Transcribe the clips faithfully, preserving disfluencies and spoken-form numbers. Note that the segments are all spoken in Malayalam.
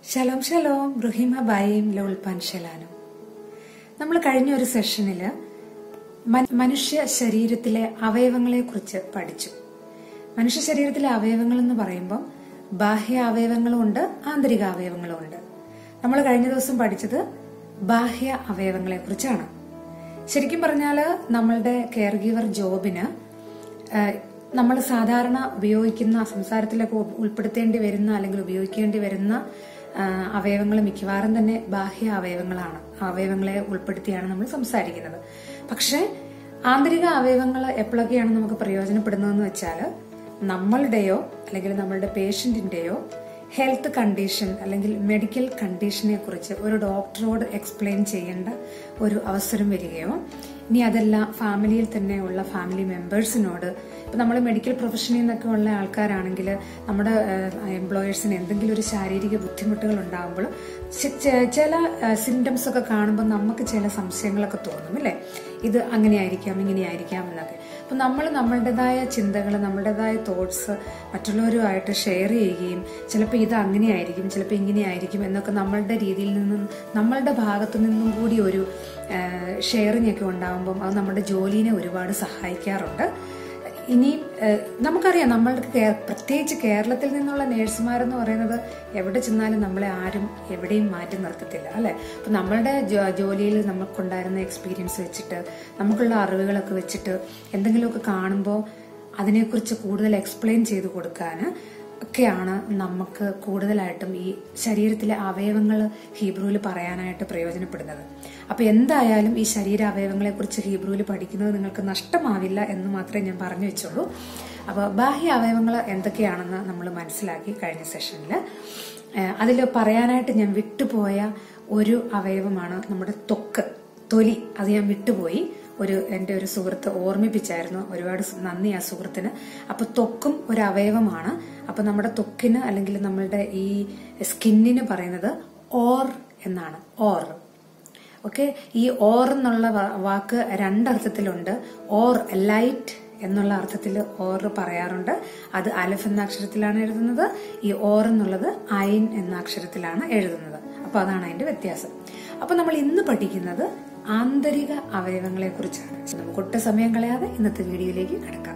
Shalom shalom റുഹിമ ബായിയും ലൗൽപാൻ ഷെലാനും. നമ്മൾ കഴിഞ്ഞ ഒരു സെഷനില് മനുഷ്യ ശരീരത്തിലെ അവയവങ്ങളെ കുറിച്ച് പഠിച്ചു. മനുഷ്യ ശരീരത്തിലെ അവയവങ്ങൾ എന്ന് പറയുമ്പോൾ ബാഹ്യ അവയവങ്ങളും ഉണ്ട്, ആന്തരിക അവയവങ്ങളും ഉണ്ട്. നമ്മൾ കഴിഞ്ഞ ദിവസം പഠിച്ചത് ബാഹ്യ അവയവങ്ങളെ കുറിച്ചാണ്. ശരിക്കും പറഞ്ഞാല് നമ്മളുടെ കെയർ ഗീവർ ജോബിന് നമ്മൾ സാധാരണ ഉപയോഗിക്കുന്ന സംസാരത്തിലൊക്കെ ഉൾപ്പെടുത്തേണ്ടി വരുന്ന അല്ലെങ്കിൽ ഉപയോഗിക്കേണ്ടി വരുന്ന അവയവങ്ങൾ മിക്കവാറും തന്നെ ബാഹ്യ അവയവങ്ങളാണ്. അവയവങ്ങളെ ഉൾപ്പെടുത്തിയാണ് നമ്മൾ സംസാരിക്കുന്നത്. പക്ഷെ ആന്തരിക അവയവങ്ങൾ എപ്പോഴൊക്കെയാണ് നമുക്ക് പ്രയോജനപ്പെടുന്നതെന്ന് വെച്ചാൽ നമ്മളുടെയോ അല്ലെങ്കിൽ നമ്മളുടെ പേഷ്യന്റിന്റെയോ ഹെൽത്ത് കണ്ടീഷൻ അല്ലെങ്കിൽ മെഡിക്കൽ കണ്ടീഷനെ കുറിച്ച് ഒരു ഡോക്ടറോട് എക്സ്പ്ലെയിൻ ചെയ്യേണ്ട ഒരു അവസരം വരികയോ, ഇനി അതല്ല ഫാമിലിയിൽ തന്നെ ഉള്ള ഫാമിലി മെമ്പേഴ്സിനോട്, ഇപ്പൊ നമ്മൾ മെഡിക്കൽ പ്രൊഫഷനിൽ നിന്നൊക്കെ ഉള്ള ആൾക്കാരാണെങ്കിൽ നമ്മുടെ എംപ്ലോയേഴ്സിന് എന്തെങ്കിലും ഒരു ശാരീരിക ബുദ്ധിമുട്ടുകൾ ഉണ്ടാകുമ്പോൾ ചില സിംറ്റംസ് ഒക്കെ കാണുമ്പോൾ നമുക്ക് ചില സംശയങ്ങളൊക്കെ തോന്നും, അല്ലെ? ഇത് അങ്ങനെയായിരിക്കാം ഇങ്ങനെയായിരിക്കാം എന്നൊക്കെ. അപ്പൊ നമ്മൾ നമ്മളുടേതായ ചിന്തകൾ, നമ്മളുടേതായ തോട്ട്സ് മറ്റുള്ളവരുമായിട്ട് ഷെയർ ചെയ്യുകയും ചിലപ്പോൾ ഇത് അങ്ങനെയായിരിക്കും, ചിലപ്പോൾ ഇങ്ങനെയായിരിക്കും എന്നൊക്കെ നമ്മളുടെ രീതിയിൽ നിന്നും നമ്മളുടെ ഭാഗത്തു നിന്നും കൂടി ഒരു ഷെയറിംഗ് ഒക്കെ ഉണ്ടാകുമ്പം അത് നമ്മുടെ ജോലിനെ ഒരുപാട് സഹായിക്കാറുണ്ട്. ഇനി നമുക്കറിയാം, നമ്മളുടെ പ്രത്യേകിച്ച് കേരളത്തിൽ നിന്നുള്ള നേഴ്സുമാരെന്ന് പറയുന്നത് എവിടെ ചെന്നാലും നമ്മളെ ആരും എവിടെയും മാറ്റി നിർത്തത്തില്ല, അല്ലെ? അപ്പൊ നമ്മളുടെ ജോലിയിൽ നമുക്കുണ്ടായിരുന്ന എക്സ്പീരിയൻസ് വെച്ചിട്ട്, നമുക്കുള്ള അറിവുകളൊക്കെ വെച്ചിട്ട് എന്തെങ്കിലുമൊക്കെ കാണുമ്പോൾ അതിനെക്കുറിച്ച് കൂടുതൽ എക്സ്പ്ലെയിൻ ചെയ്ത് കൊടുക്കാൻ ഒക്കെയാണ് നമുക്ക് കൂടുതലായിട്ടും ഈ ശരീരത്തിലെ അവയവങ്ങൾ ഹീബ്രുവിൽ പറയാനായിട്ട് പ്രയോജനപ്പെടുന്നത്. അപ്പൊ എന്തായാലും ഈ ശരീര അവയവങ്ങളെ കുറിച്ച് ഹീബ്രുവിൽ പഠിക്കുന്നത് നിങ്ങൾക്ക് നഷ്ടമാവില്ല എന്ന് മാത്രമേ ഞാൻ പറഞ്ഞു വെച്ചുള്ളൂ. അപ്പൊ ബാഹ്യ അവയവങ്ങൾ എന്തൊക്കെയാണെന്ന് നമ്മൾ മനസ്സിലാക്കി കഴിഞ്ഞ സെഷനില്. അതിൽ പറയാനായിട്ട് ഞാൻ വിട്ടുപോയ ഒരു അവയവമാണ് നമ്മുടെ ത്വക്ക്, തൊലി. അത് ഞാൻ വിട്ടുപോയി. ഒരു എന്റെ ഒരു സുഹൃത്ത് ഓർമ്മിപ്പിച്ചായിരുന്നു. ഒരുപാട് നന്ദി ആ സുഹൃത്തിന്. അപ്പൊ ത്വക്കും ഒരു അവയവമാണ്. അപ്പൊ നമ്മുടെ ത്വക്കിന് അല്ലെങ്കിൽ നമ്മളുടെ ഈ സ്കിന്നിന് പറയുന്നത് ഓർ എന്നാണ്. ഓർ. ഓക്കെ. ഈ ഓർ എന്നുള്ള വാക്ക് രണ്ടർത്ഥത്തിലുണ്ട്. ഓർ ലൈറ്റ് എന്നുള്ള അർത്ഥത്തിൽ ഓർ പറയാറുണ്ട്. അത് അലഫ് എന്ന അക്ഷരത്തിലാണ് എഴുതുന്നത്. ഈ ഓർ എന്നുള്ളത് ഐൻ എന്ന അക്ഷരത്തിലാണ് എഴുതുന്നത്. അപ്പൊ അതാണ് അതിന്റെ വ്യത്യാസം. അപ്പൊ നമ്മൾ ഇന്ന് പഠിക്കുന്നത് ആന്തരിക അവയവങ്ങളെ കുറിച്ചാണ്. നമുക്ക് ഒട്ടും സമയം കളയാതെ ഇന്നത്തെ വീഡിയോയിലേക്ക് കടക്കാം.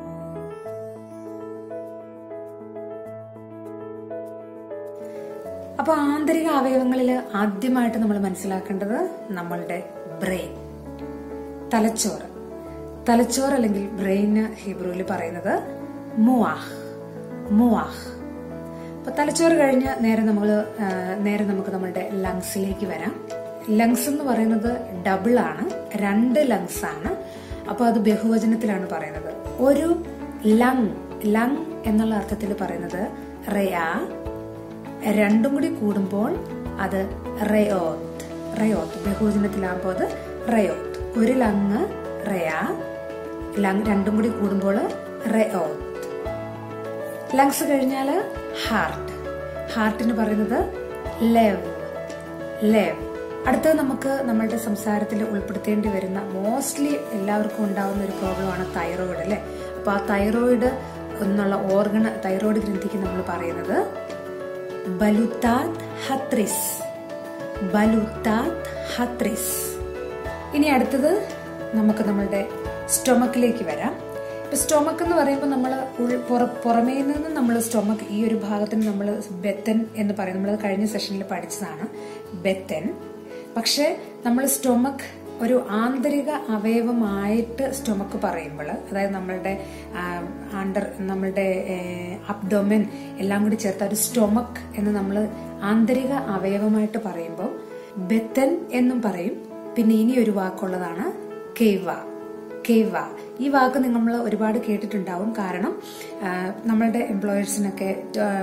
അപ്പൊ ആന്തരിക അവയവങ്ങളിൽ ആദ്യമായിട്ട് നമ്മൾ മനസ്സിലാക്കേണ്ടത് നമ്മളുടെ ബ്രെയിൻ, തലച്ചോറ്. തലച്ചോറ് അല്ലെങ്കിൽ ബ്രെയിന് ഹീബ്രുവിൽ പറയുന്നത് മുവാഹ്, മുവാഹ്. അപ്പൊ തലച്ചോറ് കഴിഞ്ഞ് നേരെ നമ്മൾ നേരെ നമുക്ക് നമ്മളുടെ ലങ്സിലേക്ക് വരാം. ലങ്സ് എന്ന് പറയുന്നത് ഡബിൾ ആണ്, രണ്ട് ലങ്സ് ആണ്. അപ്പൊ അത് ബഹുവചനത്തിലാണ് പറയുന്നത്. ഒരു ലങ്, ലങ് എന്നുള്ള അർത്ഥത്തിൽ പറയുന്നത് റയാ. രണ്ടും കൂടി കൂടുമ്പോൾ അത് റയോത്ത്, റയോത്ത്. ബഹുവചനത്തിലാകുമ്പോൾ അത് റയോത്ത്. ഒരു ലങ് റയാ, ലങ് രണ്ടും കൂടി കൂടുമ്പോൾ റയോത്ത്. ലങ്സ് കഴിഞ്ഞാല് ഹാർട്ട്, ഹാർട്ടിന് പറയുന്നത് ലെവ്, ലെവ്. അടുത്തത് നമുക്ക് നമ്മളുടെ സംസാരത്തിൽ ഉൾപ്പെടുത്തേണ്ടി വരുന്ന മോസ്റ്റ്ലി എല്ലാവർക്കും ഉണ്ടാവുന്ന ഒരു പ്രോബ്ലമാണ് തൈറോയിഡ്, അല്ലെ? അപ്പൊ ആ തൈറോയിഡ് എന്നുള്ള ഓർഗൺ, തൈറോയിഡ് ഗ്രന്ഥിക്ക് നമ്മൾ പറയുന്നത് ബലുത്താത് ഹത്രിസ്, ബലുത്താത് ഹത്രിസ്. ഇനി അടുത്തത് നമുക്ക് നമ്മളുടെ സ്റ്റൊമക്കിലേക്ക് വരാം. ഇപ്പൊ സ്റ്റൊമക്ക് എന്ന് പറയുമ്പോൾ നമ്മൾ പുറമേ നിന്ന് നമ്മൾ സ്റ്റൊമക്ക് ഈ ഒരു ഭാഗത്തിന് നമ്മൾ ബെത്തൻ എന്ന് പറയും. നമ്മളത് കഴിഞ്ഞ സെഷനിൽ പഠിച്ചതാണ്, ബെത്തൻ. പക്ഷെ നമ്മൾ സ്റ്റൊമക്ക് ഒരു ആന്തരിക അവയവമായിട്ട് സ്റ്റൊമക്ക് പറയുമ്പോൾ, അതായത് നമ്മളുടെ അണ്ടർ, നമ്മളുടെ അബ്ഡോമൻ എല്ലാം കൂടി ചേർത്ത ഒരു സ്റ്റൊമക്ക് എന്ന് നമ്മൾ ആന്തരിക അവയവമായിട്ട് പറയുമ്പോൾ ബെത്തൻ എന്നും പറയും. പിന്നെ ഇനി ഒരു വാക്കുള്ളതാണ് കെയ്വ, കെയ്വ. ഈ വാക്ക് നമ്മൾ ഒരുപാട് കേട്ടിട്ടുണ്ടാവും. കാരണം നമ്മളുടെ എംപ്ലോയേഴ്സിനൊക്കെ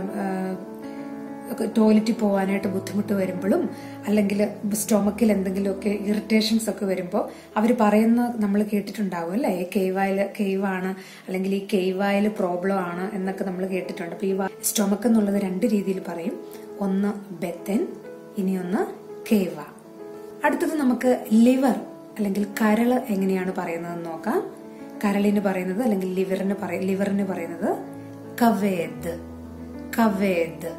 ടോയ്ലറ്റിൽ പോകാനായിട്ട് ബുദ്ധിമുട്ട് വരുമ്പോഴും അല്ലെങ്കിൽ സ്റ്റൊമക്കിൽ എന്തെങ്കിലുമൊക്കെ ഇറിറ്റേഷൻസ് ഒക്കെ വരുമ്പോൾ അവർ പറയുന്ന നമ്മൾ കേട്ടിട്ടുണ്ടാവും, അല്ലെ? കെയ്വായിൽ കെയ്വാണ് അല്ലെങ്കിൽ ഈ കെയ്വായിൽ പ്രോബ്ലം ആണ് എന്നൊക്കെ നമ്മൾ കേട്ടിട്ടുണ്ട്. അപ്പൊ ഈ സ്റ്റൊമക്ക് എന്നുള്ളത് രണ്ട് രീതിയിൽ പറയും. ഒന്ന് ബെത്തൻ, ഇനി ഒന്ന് കെയ്വ. അടുത്തത് നമുക്ക് ലിവർ അല്ലെങ്കിൽ കരള് എങ്ങനെയാണ് പറയുന്നതെന്ന് നോക്കാം. കരളിന് പറയുന്നത് അല്ലെങ്കിൽ ലിവറിന് പറയ ലിവറിന് പറയുന്നത് കവേദ്, കവേദ്.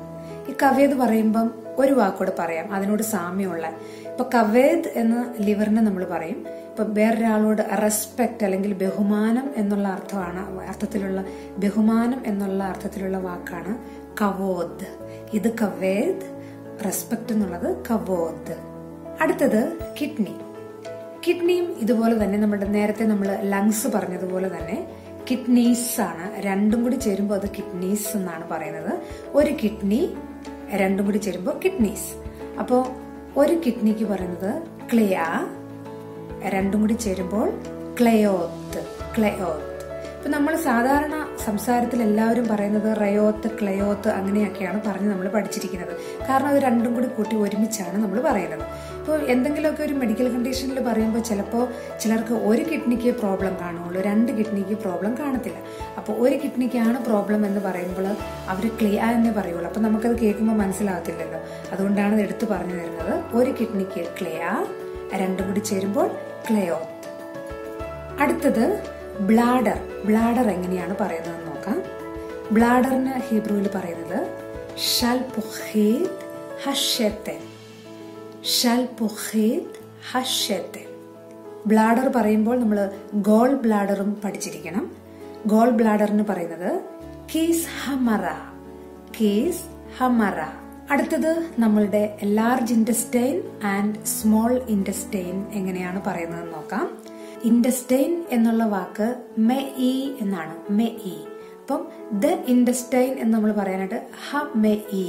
ഈ കവേദ് പറയുമ്പം ഒരു വാക്കോട് പറയാം അതിനോട് സാമ്യമുള്ള. ഇപ്പൊ കവേദ് എന്ന ലിവറിനെ നമ്മൾ പറയും. ഇപ്പൊ വേറൊരാളോട് റെസ്പെക്ട് അല്ലെങ്കിൽ ബഹുമാനം എന്നുള്ള അർത്ഥമാണ് അർത്ഥത്തിലുള്ള ബഹുമാനം എന്നുള്ള അർത്ഥത്തിലുള്ള വാക്കാണ് കവോദ്. ഇത് കവേദ്, റെസ്പെക്ട് എന്നുള്ളത് കവോദ്. അടുത്തത് കിഡ്നി. കിഡ്നിയും ഇതുപോലെ തന്നെ നമ്മുടെ നേരത്തെ നമ്മൾ ലങ്സ് പറഞ്ഞതുപോലെ തന്നെ കിഡ്നീസ് ആണ്. രണ്ടും കൂടി ചേരുമ്പോൾ അത് കിഡ്നീസ് എന്നാണ് പറയുന്നത്. ഒരു കിഡ്നി രണ്ടും കൂടി ചേരുമ്പോൾ കിഡ്നീസ്. അപ്പോ ഒരു കിഡ്നിക്ക് പറയുന്നത് ക്ലിയ, രണ്ടും കൂടി ചേരുമ്പോൾ ക്ലയോത്ത്, ക്ലയോത്ത്. ഇപ്പൊ നമ്മൾ സാധാരണ സംസാരത്തിൽ എല്ലാവരും പറയുന്നത് റയോത്ത്, ക്ലയോത്ത് അങ്ങനെയൊക്കെയാണ് പറഞ്ഞ് നമ്മൾ പഠിച്ചിരിക്കുന്നത്. കാരണം അത് രണ്ടും കൂടി കൂട്ടി ഒരുമിച്ചാണ് നമ്മൾ പറയുന്നത്. ഇപ്പോൾ എന്തെങ്കിലുമൊക്കെ ഒരു മെഡിക്കൽ കണ്ടീഷനിൽ പറയുമ്പോൾ ചിലപ്പോൾ ചിലർക്ക് ഒരു കിഡ്നിക്ക് പ്രോബ്ലം കാണുള്ളൂ, രണ്ട് കിഡ്നിക്ക് പ്രോബ്ലം കാണത്തില്ല. അപ്പോൾ ഒരു കിഡ്നിക്കാണ് പ്രോബ്ലം എന്ന് പറയുമ്പോൾ അവർ ക്ലിയ എന്നേ പറയുള്ളൂ. അപ്പം നമുക്കത് കേൾക്കുമ്പോൾ മനസ്സിലാകത്തില്ലല്ലോ. അതുകൊണ്ടാണ് ഇത് എടുത്തു പറഞ്ഞു തരുന്നത്. ഒരു കിഡ്നിക്ക് ക്ലിയ, രണ്ടും കൂടി ചേരുമ്പോൾ ക്ലയോത്ത്. അടുത്തത് ബ്ലാഡർ. ബ്ലാഡർ എങ്ങനെയാണ് പറയുന്നത് നോക്കാം. ബ്ലാഡറിന് ഹീബ്രുവിൽ പറയുന്നത് ഷൽപുഖീത് ഹഷെതെൻ, ഷൽപുഖീത് ഹഷെതെൻ. ബ്ലാഡർ പറയുമ്പോൾ നമ്മൾ ഗോൾ ബ്ലാഡറും പഠിച്ചിരിക്കണം. ഗോൾ ബ്ലാഡറിന് പറയുന്നത് കീസ് ഹമറ, കീസ് ഹമറ. അടുത്തത് നമ്മളുടെ large intestine and small intestine എങ്ങനെയാണ് പറയുന്നത് നോക്കാം. ഇൻറ്റസ്റ്റൈൻ എന്നുള്ള വാക്ക് മെ ഇ എന്നാണ്, മെ ഇ. അപ്പം ദ ഇൻറ്റസ്റ്റൈൻ എന്ന് നമ്മൾ പറയാനായിട്ട് ഹ മെ ഇ.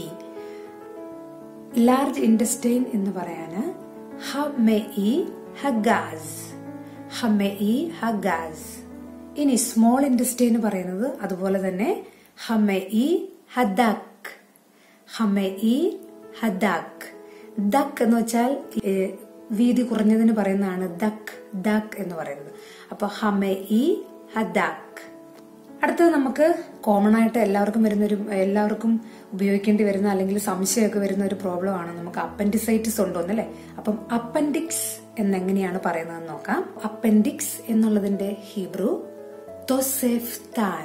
ലാർജ് ഇൻറ്റസ്റ്റൈൻ എന്ന് പറയാന് ഹ മെ ഇ ഹഗാസ്, ഹ മെ ഇ ഹഗാസ്. ഇനി സ്മോൾ ഇൻറ്റസ്റ്റൈൻ പറയുന്നത് അതുപോലെ തന്നെ ഹ മെ ഇ ഹദാക്, ഹ മെ ഇ ഹദാക്. ദക്ക് എന്ന് വെച്ചാൽ വീതി കുറഞ്ഞതിന് പറയുന്നതാണ് ദക്ക്, ദക്ക് എന്ന് പറയുന്നത്. അപ്പൊ ഹമെ ഇ ഹദാക്. അടുത്തത് നമുക്ക് കോമൺ ആയിട്ട് എല്ലാവർക്കും വരുന്ന ഒരു എല്ലാവർക്കും ഉപയോഗിക്കേണ്ടി വരുന്ന അല്ലെങ്കിൽ സംശയമൊക്കെ വരുന്ന ഒരു പ്രോബ്ലം ആണ് നമുക്ക് അപ്പൻഡിസൈറ്റിസ് ഉണ്ടോന്നല്ലേ. അപ്പം അപ്പൻഡിക്സ് എന്നെങ്ങനെയാണ് പറയുന്നത് നോക്കാം. അപ്പൻഡിക്സ് എന്നുള്ളതിന്റെ ഹീബ്രു തോസെഫ്താൻ,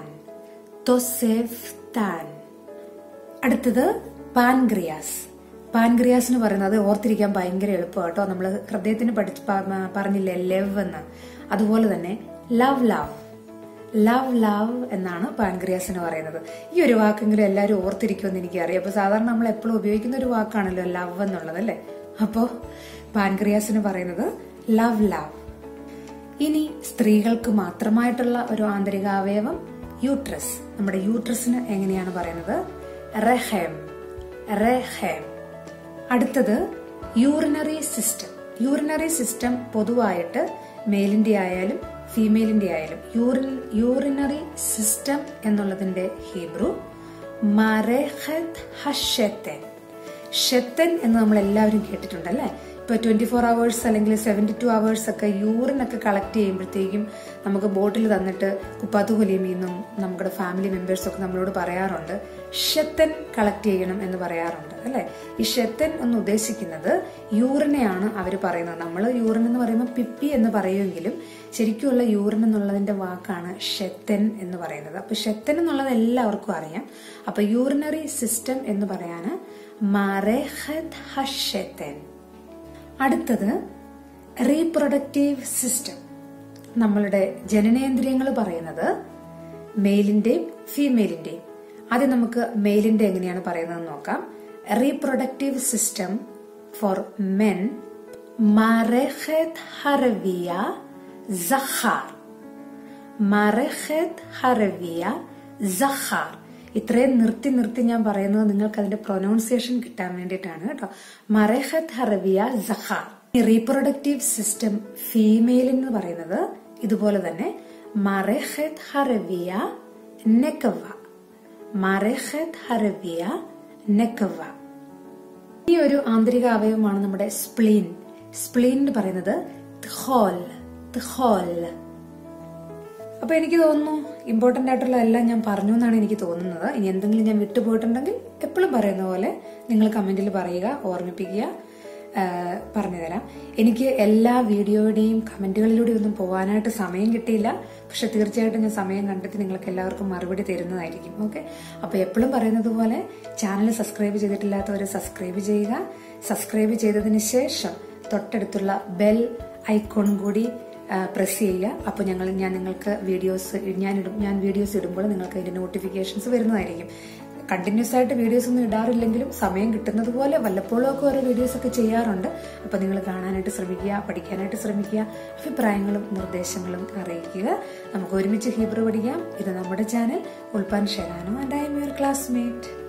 തോസെഫ്താൻ. അടുത്തത് പാൻക്രിയാസ്. പാൻക്രിയാസിന് പറയുന്നത് ഓർത്തിരിക്കാൻ ഭയങ്കര എളുപ്പം കേട്ടോ. നമ്മൾ ഹൃദയത്തിന് പഠിച്ച് പറഞ്ഞില്ലേ ലെവ് എന്ന്, അതുപോലെ തന്നെ ലവ് ലവ്, ലവ് ലവ് എന്നാണ് പാൻക്രിയാസിന് പറയുന്നത്. ഈ ഒരു വാക്കെങ്കിലും എല്ലാവരും ഓർത്തിരിക്കുമെന്ന് എനിക്കറിയാം. അപ്പൊ സാധാരണ നമ്മൾ എപ്പോഴും ഉപയോഗിക്കുന്ന ഒരു വാക്കാണല്ലോ ലവ് എന്നുള്ളത് അല്ലേ. അപ്പോ പാൻക്രിയാസിന് പറയുന്നത് ലവ് ലവ്. ഇനി സ്ത്രീകൾക്ക് മാത്രമായിട്ടുള്ള ഒരു ആന്തരിക അവയവം യൂട്രസ്. നമ്മുടെ യൂട്രസിന് എങ്ങനെയാണ് പറയുന്നത്? റെഹെം, റെഹെം. അടുത്തത് യൂറിനറി സിസ്റ്റം. യൂറിനറി സിസ്റ്റം പൊതുവായിട്ട് മെയിലിന്റെ ആയാലും ഫീമെയിലിന്റെ ആയാലും യൂറിൻ യൂറിനറി സിസ്റ്റം എന്നുള്ളതിന്റെ ഹീബ്രു മറെഹത് ഹഷെതെൻ. ഷെത്തൻ എന്ന് നമ്മൾ എല്ലാവരും കേട്ടിട്ടുണ്ടല്ലേ. ഇപ്പൊ ട്വന്റി ഫോർ അവേഴ്സ് അല്ലെങ്കിൽ സെവന്റി ടു അവേഴ്സ് ഒക്കെ യൂറിനൊക്കെ കളക്ട് ചെയ്യുമ്പോഴത്തേക്കും നമുക്ക് ബോട്ടിൽ തന്നിട്ട് കുപ്പാത്തുകൊലിയമെന്നും നമ്മുടെ ഫാമിലി മെമ്പേഴ്സ് ഒക്കെ നമ്മളോട് പറയാറുണ്ട് ഷെത്തൻ കളക്ട് ചെയ്യണം എന്ന് പറയാറുണ്ട് അല്ലെ. ഈ ഷെത്തൻ എന്ന് ഉദ്ദേശിക്കുന്നത് യൂറിനെയാണ് അവർ പറയുന്നത്. നമ്മൾ യൂറിൻ എന്ന് പറയുമ്പോൾ പിപ്പി എന്ന് പറയുമെങ്കിലും ശരിക്കുമുള്ള യൂറിൻ എന്നുള്ളതിന്റെ വാക്കാണ് ഷെത്തൻ എന്ന് പറയുന്നത്. അപ്പൊ ഷെത്തൻ എന്നുള്ളത് എല്ലാവർക്കും അറിയാം. അപ്പൊ യൂറിനറി സിസ്റ്റം എന്ന് പറയാന് മറെഹത് ഹഷെത്തൻ. അടുത്തത് റീപ്രൊഡക്റ്റീവ് സിസ്റ്റം. നമ്മളുടെ ജനനേന്ദ്രിയങ്ങൾ പറയുന്നത് മെയിലിന്റെയും ഫീമെയിലിന്റെയും. ആദ്യം നമുക്ക് മെയിലിന്റെ എങ്ങനെയാണ് പറയുന്നത് നോക്കാം. റീപ്രൊഡക്റ്റീവ് സിസ്റ്റം ഫോർ മെൻ മറെഹത് ഹറവിയ സഖാർ, മറെഹത് ഹറവിയ സഖാർ. ഇത്രയും നിർത്തി നിർത്തി ഞാൻ പറയുന്നത് നിങ്ങൾക്ക് അതിന്റെ പ്രൊനൗൺസിയേഷൻ കിട്ടാൻ വേണ്ടിയിട്ടാണ് കേട്ടോ. മറെഹത് ഹറവിയ സഖാർ. റീപ്രൊഡക്റ്റീവ് സിസ്റ്റം ഫീമെയിലിന് പറയുന്നത് ഇതുപോലെ തന്നെ മറെഹത് ഹറവിയ നെക്കവ, മറെഹത് ഹറവിയ നെക്കവ. ഈ ഒരു ആന്തരിക അവയവമാണ് നമ്മുടെ സ്പ്ലീൻ. സ്പ്ലീൻ എന്ന് പറയുന്നത് ത്ഹോൽ, ത്ഹോൽ. അപ്പൊ എനിക്ക് തോന്നുന്നു ഇമ്പോർട്ടന്റ് ആയിട്ടുള്ള എല്ലാം ഞാൻ പറഞ്ഞു എന്നാണ് എനിക്ക് തോന്നുന്നത്. ഇനി എന്തെങ്കിലും ഞാൻ വിട്ടുപോയിട്ടുണ്ടെങ്കിൽ എപ്പോഴും പറയുന്ന പോലെ നിങ്ങൾ കമന്റിൽ പറയുക, ഓർമ്മിപ്പിക്കുക. പറഞ്ഞുതരാം. എനിക്ക് എല്ലാ വീഡിയോയുടെയും കമന്റുകളിലൂടെ ഒന്നും പോകാനായിട്ട് സമയം കിട്ടിയില്ല. പക്ഷെ തീർച്ചയായിട്ടും ഞാൻ സമയം കണ്ടെത്തി നിങ്ങൾക്ക് എല്ലാവർക്കും മറുപടി തരുന്നതായിരിക്കും. ഓക്കെ, അപ്പൊ എപ്പോഴും പറയുന്നത് പോലെ ചാനൽ സബ്സ്ക്രൈബ് ചെയ്തിട്ടില്ലാത്തവർ സബ്സ്ക്രൈബ് ചെയ്യുക. സബ്സ്ക്രൈബ് ചെയ്തതിന് ശേഷം തൊട്ടടുത്തുള്ള ബെൽ ഐക്കോൺ കൂടി പ്രസ് ചെയ്യുക. അപ്പൊ ഞങ്ങൾ ഞാൻ നിങ്ങൾക്ക് വീഡിയോസ് ഞാൻ ഇടും ഞാൻ വീഡിയോസ് ഇടുമ്പോൾ നിങ്ങൾക്ക് അതിന്റെ നോട്ടിഫിക്കേഷൻസ് വരുന്നതായിരിക്കും. കണ്ടിന്യൂസ് ആയിട്ട് വീഡിയോസ് ഒന്നും ഇടാറില്ലെങ്കിലും സമയം കിട്ടുന്നത് പോലെ വല്ലപ്പോഴും ഒക്കെ ഓരോ വീഡിയോസ് ഒക്കെ ചെയ്യാറുണ്ട്. അപ്പൊ നിങ്ങൾ കാണാനായിട്ട് ശ്രമിക്കുക, പഠിക്കാനായിട്ട് ശ്രമിക്കുക, അഭിപ്രായങ്ങളും നിർദ്ദേശങ്ങളും അറിയിക്കുക. നമുക്ക് ഒരുമിച്ച് ഹീബ്രു പഠിക്കാം. ഇത് നമ്മുടെ ചാനൽ ഉൾപ്പാൻ ഷെറാനോ and I'm your classmate.